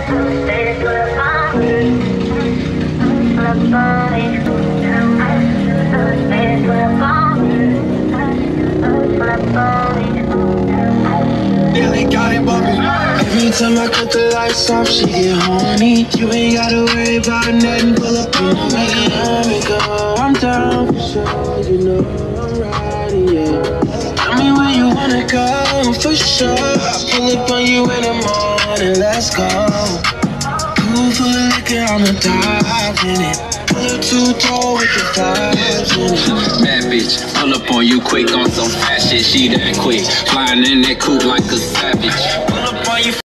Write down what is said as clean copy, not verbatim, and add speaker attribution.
Speaker 1: Yeah, they got it bumping. Every time I cut the lights off, she get horny. You ain't gotta worry about nothing, pull up on me. I'm down for sure, you know I'm riding, yeah. Tell me where you wanna go, for sure. I pull up on you in the morning, let's go. Pool full of liquor, I'ma dive in it. Pull up too tall with the vibes in it.
Speaker 2: Bad bitch, pull up on you quick on some fast shit, she that quick. Flying in that coupe like a savage. Pull up on you.